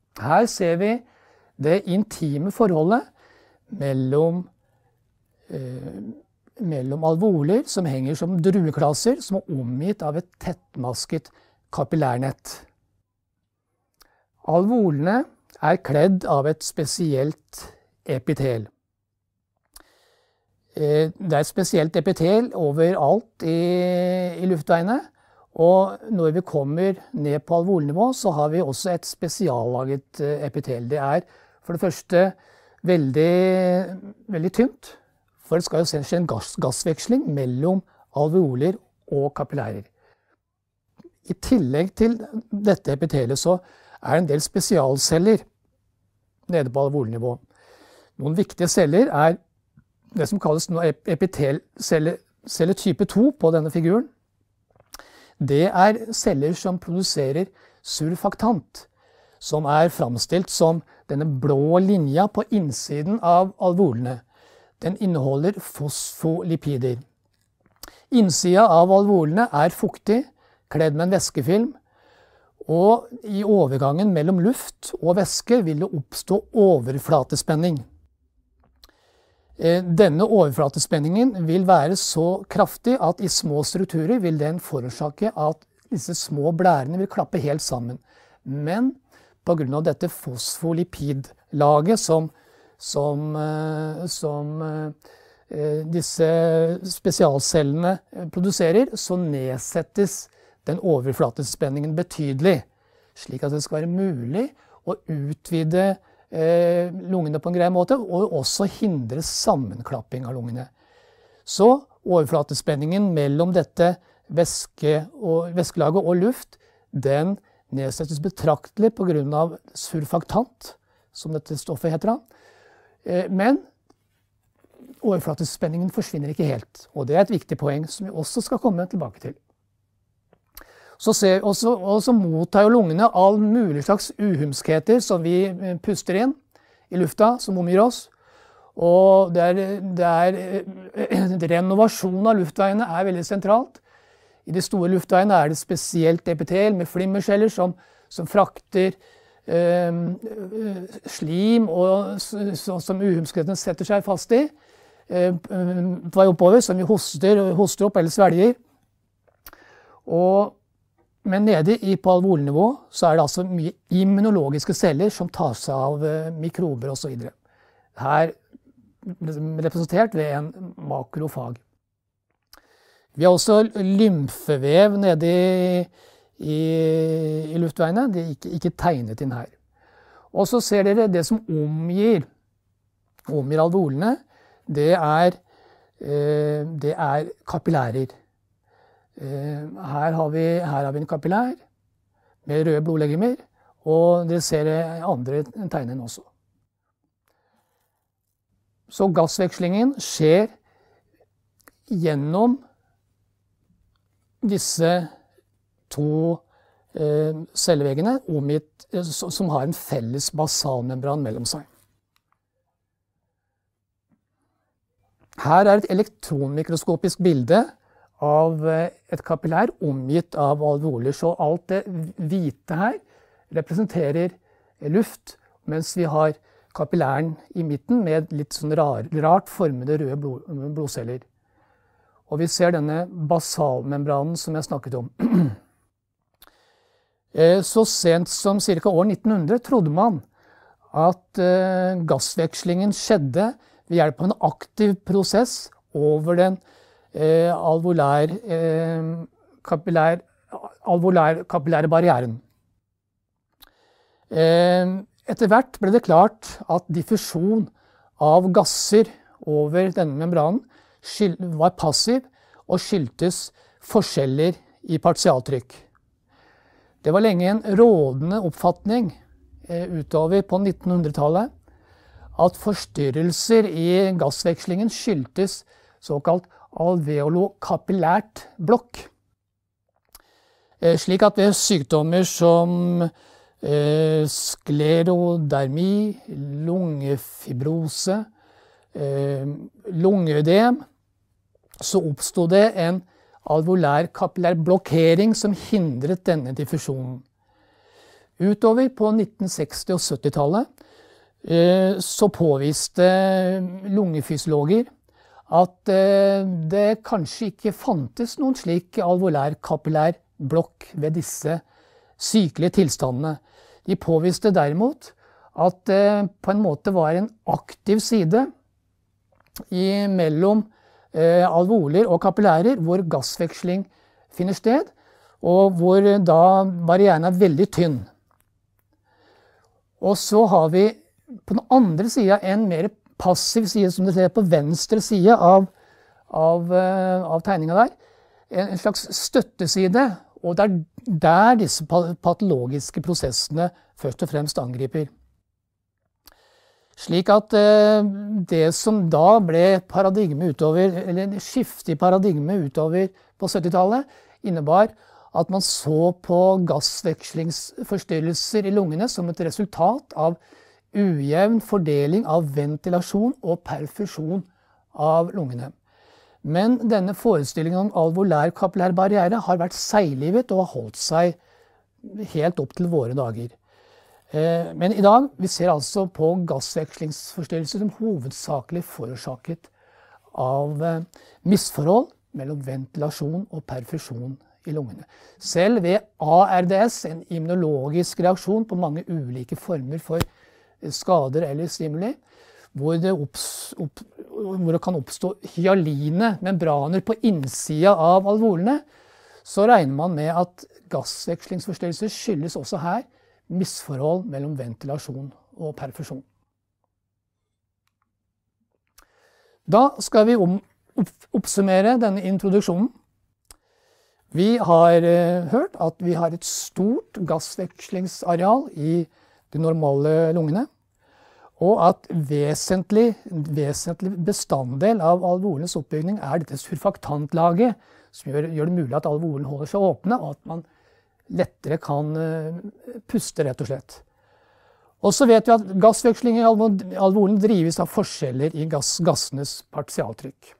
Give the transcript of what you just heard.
Her ser vi det intime forholdet mellom alveoler som henger som drueklaser, som er omgitt av et tettmasket kapillærnett. Alveolene er kledd av et spesielt epitel. Det er et spesielt epitel overalt i luftveiene, og når vi kommer ned på alveolnivå, så har vi også et spesiallaget epitel. Det er for det første veldig tynt, for det skal jo skje en gassveksling mellom alveoler og kapillærer. I tillegg til dette epitelet så er det en del spesialceller nede på alveolnivå. Noen viktige celler er det som kalles epitelcelle type 2 på denne figuren. Det er celler som produserer surfaktant, som er framstilt som denne blå linja på innsiden av alveolene. Den inneholder fosfolipider. Innsida av alveolene er fuktig, kledd med en væskefilm, og i overgangen mellom luft og væske vil det oppstå overflatespenning. Denne overflatespenningen vil være så kraftig at i små strukturer vil den forårsake at disse små blærene vil klappe helt sammen. Men på grunn av dette fosfolipidlaget som disse spesialcellene produserer, så nedsettes den overflatespenningen betydelig, slik at det skal være mulig å utvide lungene på en grei måte, og også hindre sammenklapping av lungene. Så overflatespenningen mellom dette væskelaget og luft, den nedsettes betraktelig på grunn av surfaktant, som dette stoffet heter da. Men overflatespenningen forsvinner ikke helt, og det er et viktig poeng som vi også skal komme tilbake til. Så mottar jo lungene all mulig slags uhumskheter som vi puster inn i lufta, som omgir oss. Og renovasjon av luftveiene er veldig sentralt. I de store luftveiene er det spesielt epitel med flimmerceller som frakter slim og som uhumskhetene setter seg fast i. På vei oppover, som vi hoster opp eller svelger. Men nede på alveolnivå så er det altså mye immunologiske celler som tar seg av mikrober og så videre. Her representert ved en makrofag. Vi har også lymfevev nede i luftveiene. Det er ikke tegnet inn her. Og så ser dere det som omgir alveolene. Det er kapillærer. Her har vi en kapillær med røde blodlegemer, og dere ser andre tegnen også. Så gassvekslingen skjer gjennom disse to celleveggene som har en felles basalmembran mellom seg. Her er et elektronmikroskopisk bilde av et kapillær omgitt av alveoler. Så alt det hvite her representerer luft, mens vi har kapillæren i midten med litt sånn rart formede røde blodceller. Og vi ser denne basalmembranen som jeg snakket om. Så sent som ca. år 1900 trodde man at gassvekslingen skjedde ved hjelp av en aktiv prosess over den alveolær-kapillære barrieren. Etter hvert ble det klart at diffusjon av gasser over denne membranen var passiv og skyldtes forskjeller i partialtrykk. Det var lenge en rådende oppfatning utover på 1900-tallet at forstyrrelser i gassvekslingen skyldtes såkalt alveolokapillært blokk. Slik at ved sykdommer som sklerodermi, lungefibrose, lungeødem, så oppstod det en alveolær kapillær blokkering som hindret denne diffusjonen. Utover på 1960- og 70-tallet så påviste lungefysiologer at det kanskje ikke fantes noen slik alveolær kapillær blokk ved disse sykelige tilstandene. De påviste derimot at det på en måte var en aktiv side mellom alveoler og kapillærer hvor gassveksling finner sted, og hvor da barrieren er veldig tynn. Og så har vi på den andre siden en mer passiv side, som du ser på venstre side av tegningen der. En slags støtteside, og det er der disse patologiske prosessene først og fremst angriper. Slik at det som da ble paradigme utover, eller en skifte i paradigme utover på 70-tallet, innebar at man så på gassvekslingsforstyrrelser i lungene som et resultat av ujevn fordeling av ventilasjon og perfusjon av lungene. Men denne forestillingen om alveolær kapillær barriere har vært seiglivet og har holdt seg helt opp til våre dager. Men i dag, vi ser altså på gassvekslingsforstyrrelser som hovedsakelig forårsaket av misforhold mellom ventilasjon og perfusjon i lungene. Selv ved ARDS, en immunologisk reaksjon på mange ulike former for skader eller stimuli, hvor det kan oppstå hyaline membraner på innsida av alveolene, så regner man med at gassvekslingsforstyrrelser skyldes også her misforhold mellom ventilasjon og perfusjon. Da skal vi oppsummere denne introduksjonen. Vi har hørt at vi har et stort gassvekslingsareal i de normale lungene, og at vesentlig bestanddel av alveolenes oppbygning er dette surfaktantlaget, som gjør det mulig at alveolene holder seg åpne, og at man lettere kan puste, rett og slett. Og så vet vi at gassveksling i alveolene drives av forskjeller i gassenes partialtrykk.